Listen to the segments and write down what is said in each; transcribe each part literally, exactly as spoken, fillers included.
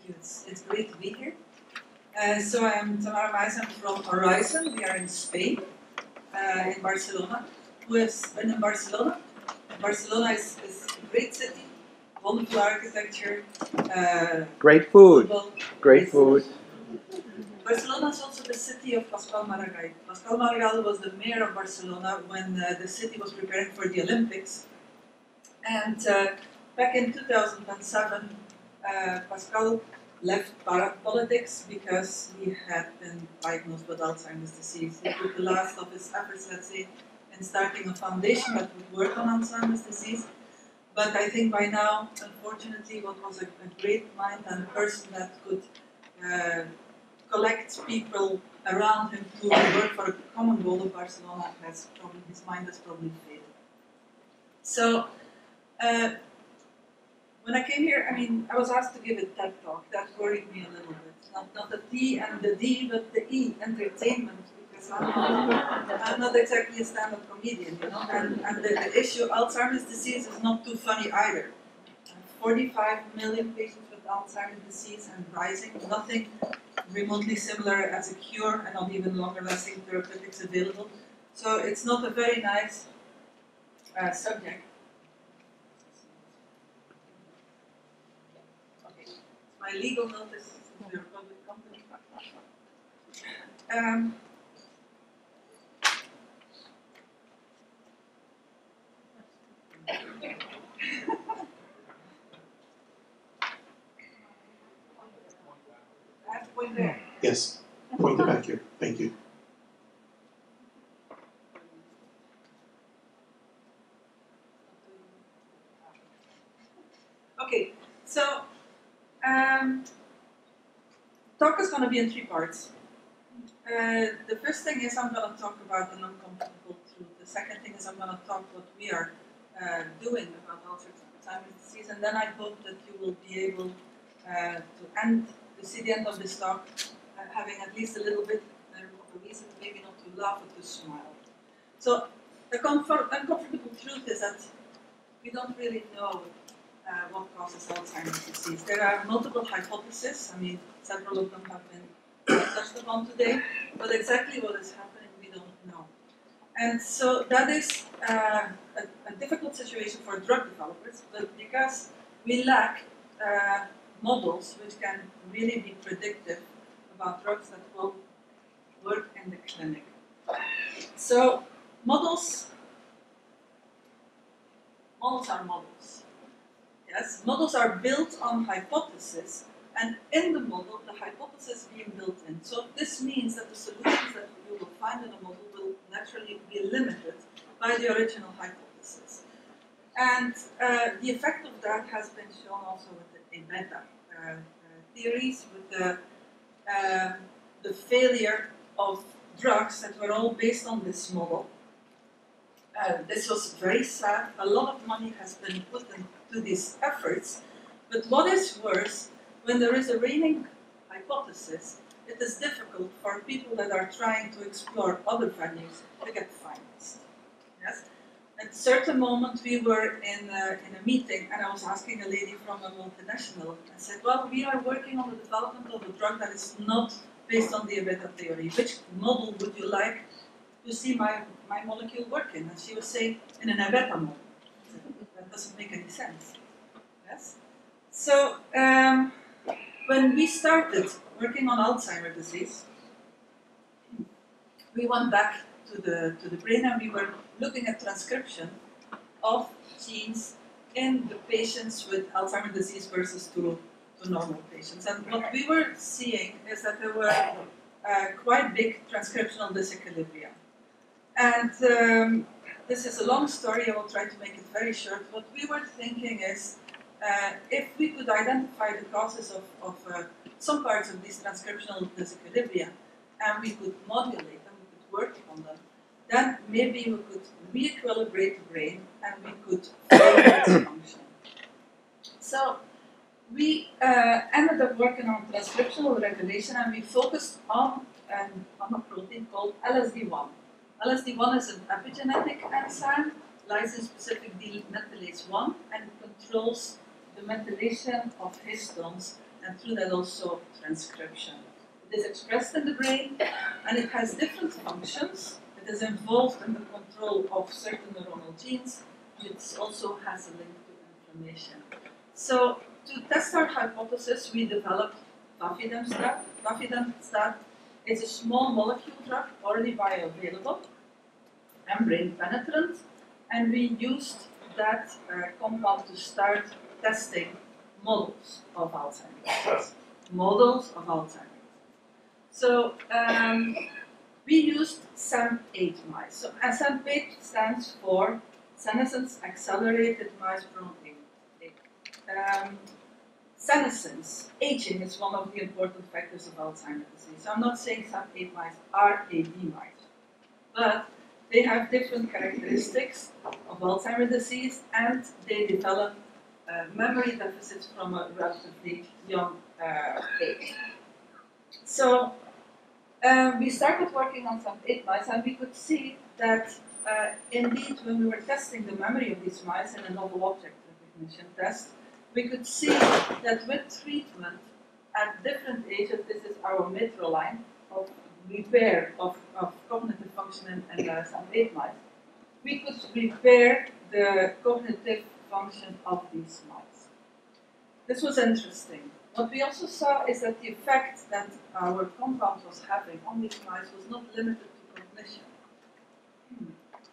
you. It's, it's great to be here. Uh, so I'm Tamara Meijs, I'm from Horizon. We are in Spain, uh, in Barcelona. Who has been in Barcelona? Barcelona is, is a great city, wonderful architecture. Uh, great food. football, great food. Barcelona is also the city of Pasqual Maragall. Pasqual Maragall was the mayor of Barcelona when uh, the city was preparing for the Olympics. And uh, back in two thousand seven, uh, Pascal left politics because he had been diagnosed with Alzheimer's disease. He put the last of his efforts, let's say, in starting a foundation that would work on Alzheimer's disease. But I think by now, unfortunately, what was a, a great mind and a person that could uh, collect people around him to work for a common goal of Barcelona, has probably, his mind has probably failed. So, uh, when I came here, I mean, I was asked to give a TED talk. That worried me a little bit. Not, not the T and the D, but the E, entertainment, because I'm not, I'm not exactly a stand-up comedian, you know. And, and the, the issue, Alzheimer's disease, is not too funny either. forty-five million patients with Alzheimer's disease and rising. Nothing remotely similar as a cure, and not even longer-lasting therapeutics available. So it's not a very nice uh, subject. My legal notice since we're a public company. Um, I have to point there. Yes, point it back here. Thank you. Okay, so um, talk is going to be in three parts. Uh, the first thing is I'm going to talk about an uncomfortable truth. The second thing is I'm going to talk what we are uh, doing about Alzheimer's disease, and then I hope that you will be able uh, to end, to see the end of this talk uh, having at least a little bit uh, of a reason, maybe not to laugh but to smile. So the comfort, uncomfortable truth is that we don't really know uh, what causes Alzheimer's disease. There are multiple hypotheses. I mean, several of them have been touched upon today, but exactly what is happening we don't know. And so that is uh, a, a difficult situation for drug developers, but because we lack uh, models which can really be predictive about drugs that will work in the clinic. So models, models are models. Yes, models are built on hypotheses, and in the model, the hypothesis being built in. So this means that the solutions that you will find in a model will naturally be limited by the original hypothesis. And uh, the effect of that has been shown also with the A beta uh, uh, theories, with the, uh, the failure of drugs that were all based on this model. Uh, this was very sad. A lot of money has been put into these efforts. But what is worse, when there is a reigning hypothesis, it is difficult for people that are trying to explore other venues to get financed. Yes? At a certain moment, we were in a, in a meeting, and I was asking a lady from a multinational. I said, well, we are working on the development of a drug that is not based on the A beta theory. Which model would you like to see my, my molecule work in? And she was saying, in an A beta model. I said, that doesn't make any sense. Yes? So, um, when we started working on Alzheimer's disease, we went back to the, to the brain and we were looking at transcription of genes in the patients with Alzheimer's disease versus to, to normal patients. And what we were seeing is that there were uh, quite big transcriptional disequilibria. And um, this is a long story, I will try to make it very short. What we were thinking is, uh, if we could identify the causes of, of uh, some parts of these transcriptional disequilibria, and we could modulate them, we could work on them, then maybe we could re-equilibrate the brain and we could favor its function. So we uh, ended up working on transcriptional regulation, and we focused on, um, on a protein called L S D one. L S D one is an epigenetic enzyme, lysin-specific demethylase one, and controls the methylation of histones and through that also transcription. It is expressed in the brain, and it has different functions. It is involved in the control of certain neuronal genes, and it also has a link to inflammation. So, to test our hypothesis, we developed Vafidemstat. Vafidemstat is a small molecule drug, already bioavailable, membrane penetrant, and we used that uh, compound to start testing models of Alzheimer's disease. Models of Alzheimer's. So um, we used S A M eight mice. So S A M eight stands for senescence accelerated mice protein. Um, senescence, aging, is one of the important factors of Alzheimer's disease. So I'm not saying S A M eight mice are A D mice, but they have different characteristics of Alzheimer's disease, and they develop uh, memory deficits from a relatively young uh, age. So uh, we started working on S A M eight mice, and we could see that uh, indeed when we were testing the memory of these mice in a novel object recognition test, we could see that with treatment at different ages, this is our metro line of repair of, of cognitive function in, in uh, S A M eight mice, we could repair the cognitive function of these mice. This was interesting. What we also saw is that the effect that our compound was having on these mice was not limited to cognition. Hmm.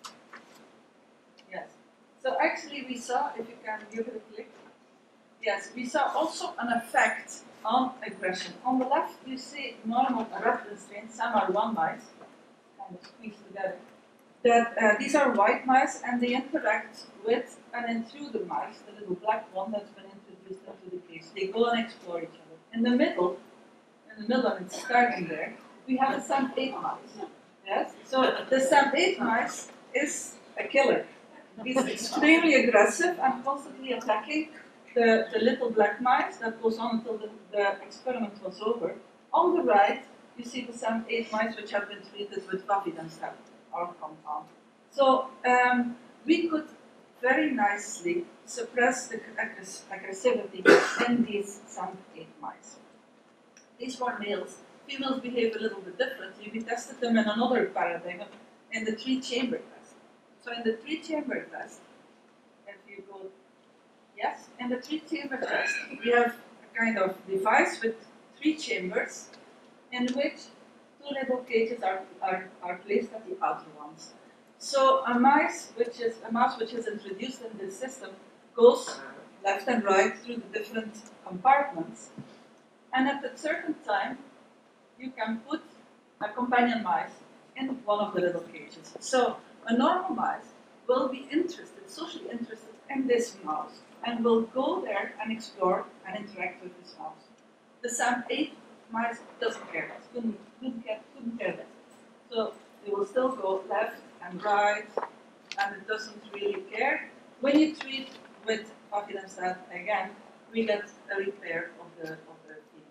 Yes. So actually we saw, if you can give it a click, yes, we saw also an effect on aggression. On the left, you see normal reference strains, some are one mice, kind of squeezed together. That uh, these are white mice, and they interact with an intruder mice, the little black one that's been introduced into the case. They go and explore each other. In the middle, in the middle, and it's starting there, we have a S A M eight mice. Yes, so the S A M eight mice is a killer. He's extremely aggressive and constantly attacking The, the little black mice. That goes on until the, the experiment was over. On the right, you see the S A M eight mice which have been treated with Vafidemstat, our compound. So um, we could very nicely suppress the aggress aggressivity in these S A M eight mice. These were males. Females behave a little bit differently. We tested them in another paradigm, in the three-chamber test. So in the three-chamber test, if you go Yes, in the three-chamber test, we have a kind of device with three chambers in which two little cages are, are, are placed at the outer ones. So a mice, which is a mouse which is introduced in this system, goes left and right through the different compartments, and at a certain time, you can put a companion mice in one of the little cages. So a normal mice will be interested, socially interested in this mouse, and will go there and explore and interact with this mouse. The S A M eight mice doesn't care, couldn't, couldn't, care, couldn't care less. So they will still go left and right, and it doesn't really care. When you treat with Vafidemstat again, we get a repair of the of the gene.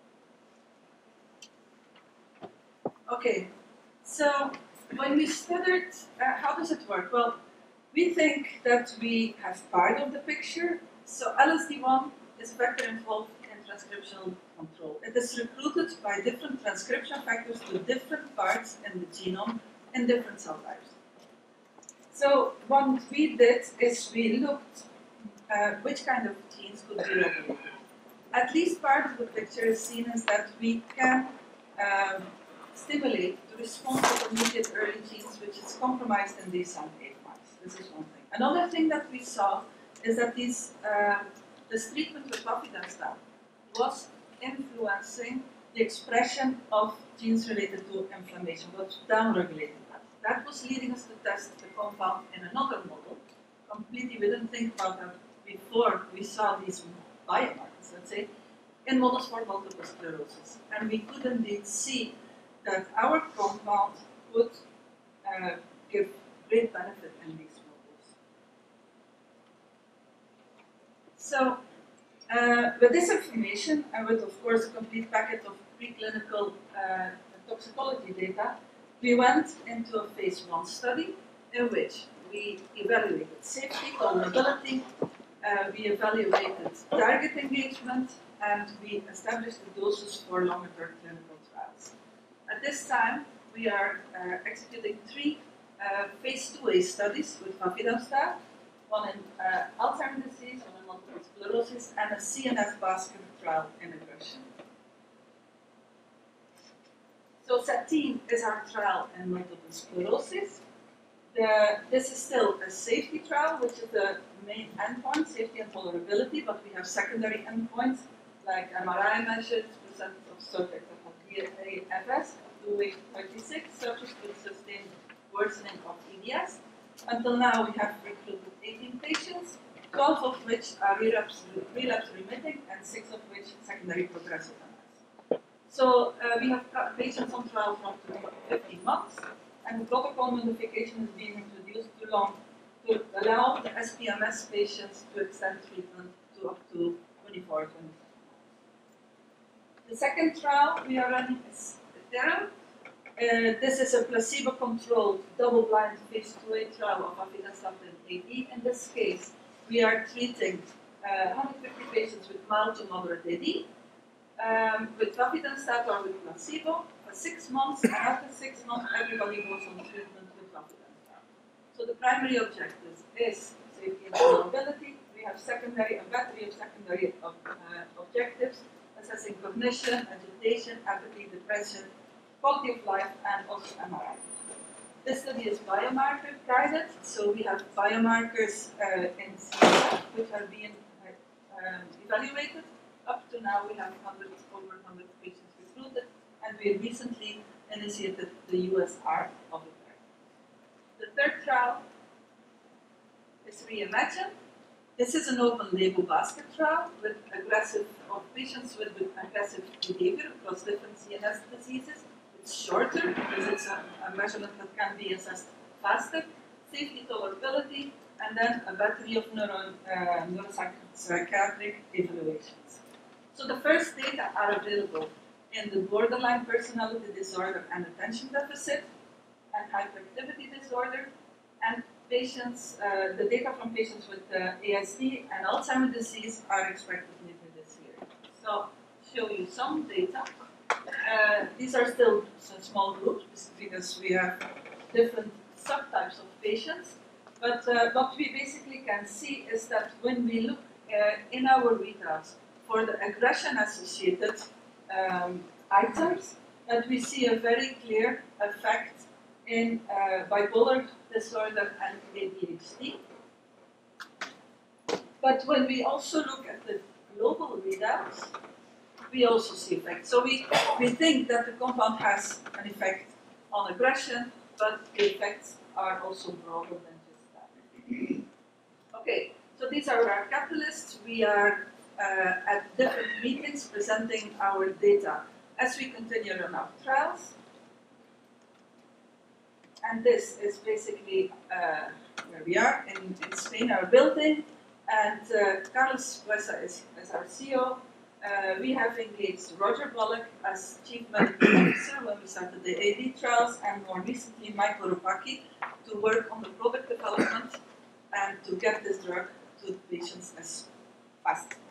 Okay, so when we studied, uh, how does it work? Well, we think that we have part of the picture. So L S D one is a factor involved in transcriptional control. It is recruited by different transcription factors to different parts in the genome in different cell types. So what we did is we looked uh, which kind of genes could be regulated. At least part of the picture is seen as that we can um, stimulate the response of immediate early genes which is compromised in these S A M eight. This is one thing. Another thing that we saw is that these, uh, this treatment with Vafidemstat was influencing the expression of genes related to inflammation, was downregulating that. That was leading us to test the compound in another model. Completely, we didn't think about that before we saw these biomarkers, let's say, in models for multiple sclerosis. And we could indeed see that our compound could uh, give great benefit in these models. So, uh, with this information, and with, of course, a complete packet of preclinical uh, toxicology data, we went into a phase one study in which we evaluated safety, tolerability, uh, we evaluated target engagement, and we established the doses for longer-term clinical trials. At this time, we are uh, executing three uh, phase two A studies with Vafidemstat, one in uh, Alzheimer's disease, one in multiple sclerosis, and a C N S basket trial in aggression. So SATIN is our trial in multiple sclerosis. The, this is still a safety trial, which is the main endpoint, safety and tolerability, but we have secondary endpoints like M R I measures, percent of subjects that have D A F S up to week thirty-six, subjects with sustained worsening of E D S. Until now, we have recruited eighteen patients, twelve of which are relapse, relapse remitting, and six of which secondary progressive M S. So uh, we have got patients on trial for up to fifteen months, and the protocol modification is being introduced to, long, to allow the S P M S patients to extend treatment to up to twenty-four to twenty-seven months. The second trial we are running is Ethereum. Uh, this is a placebo-controlled, double-blind phase two A trial of Vafidemstat in A D. In this case, we are treating uh, one hundred fifty patients with mild to moderate A D um, with Vafidemstat or with placebo for six months, and after six months, everybody goes on treatment with Vafidemstat. So the primary objective is safety and tolerability. We have secondary, a battery of secondary ob uh, objectives, assessing cognition, agitation, apathy, depression, quality of life, and also M R I. This study is biomarker guided, so we have biomarkers uh, in C S F which are being uh, um, evaluated. Up to now, we have hundreds, over one hundred patients recruited, and we recently initiated the U S R of the trial. The third trial is Reimagine. This is an open label basket trial with aggressive, of patients with, with aggressive behavior across different C N S diseases. It's shorter because it's a, a measurement that can be assessed faster, safety, tolerability, and then a battery of neuro, uh, neuropsychiatric evaluations. So the first data are available in the borderline personality disorder and attention deficit and hyperactivity disorder, and patients, uh, the data from patients with uh, A S D and Alzheimer's disease are expected later this year. So, show you some data. Uh, these are still small groups because we have different subtypes of patients. But uh, what we basically can see is that when we look uh, in our readouts for the aggression-associated um, items, that we see a very clear effect in uh, bipolar disorder and A D H D. But when we also look at the global readouts, we also see effects. So we, we think that the compound has an effect on aggression, but the effects are also broader than just that. Okay, so these are our catalysts. We are uh, at different meetings presenting our data as we continue on our trials. And this is basically uh, where we are in, in Spain, our building. And uh, Carlos Buesa is, is our C E O. Uh, we have engaged Roger Bullock as Chief Medical Officer when we started the A D trials, and more recently Michael Rupaki to work on the product development and to get this drug to patients as fast